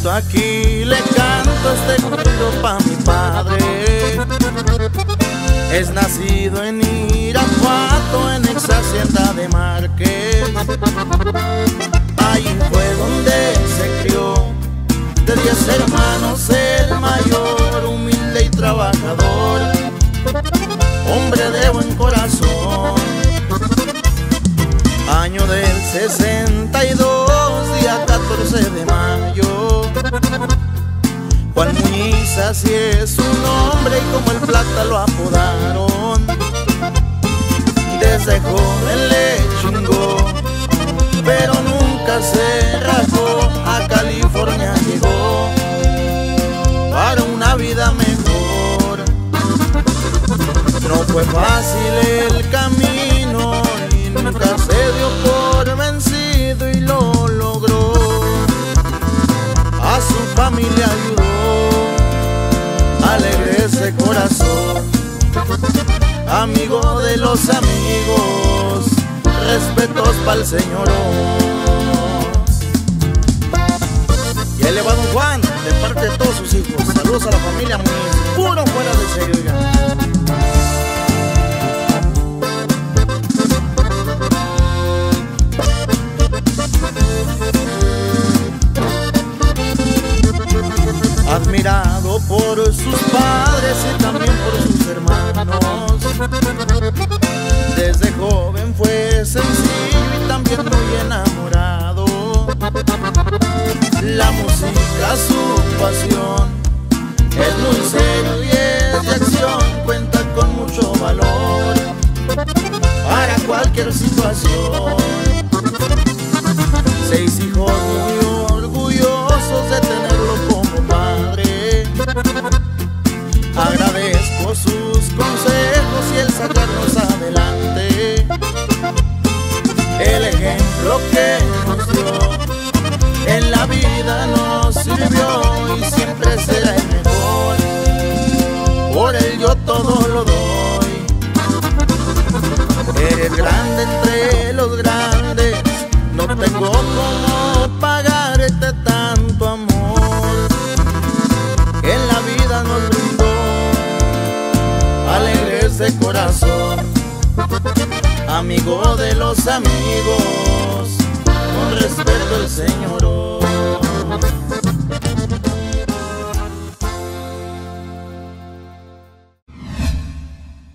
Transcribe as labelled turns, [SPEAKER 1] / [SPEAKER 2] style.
[SPEAKER 1] Aquí le canto este corrido pa' mi padre. Es nacido en Irapuato, en ex hacienda de Márquez. Ahí fue donde se crió, de 10 hermanos el mayor, humilde y trabajador, hombre de buen corazón. Año del 62, día 14 de mayo. Juan Muñiz así es su nombre y como el Plata lo apodaron. Desde joven le chingó, pero nunca se rajó. A California llegó para una vida mejor. No fue fácil el camino y nunca se dio por vencido y lo logró. A su familia ayudó, alegre ese corazón, amigo de los amigos, respetos pa'l señor. Y eleva don Juan, de parte de todos sus hijos. Saludos a la familia Muñiz, puro fuera de serio, oigan. Admirado por sus padres y también por sus hermanos. Desde joven fue sencillo y también muy enamorado. La música su pasión, es muy serio y es de acción. Cuenta con mucho valor para cualquier situación. 6 hijos muy orgullosos de tenerlo como padre. Agradezco sus consejos y el sacarnos adelante. El ejemplo que nos dio en la vida nos sirvió y siempre será el mejor. Por él yo todo lo doy. Eres grande entre los grandes, no tengo cómo pagarte tanto amor que en la vida nos brindó, alegres de corazón, amigo de los amigos, con respeto el Señor.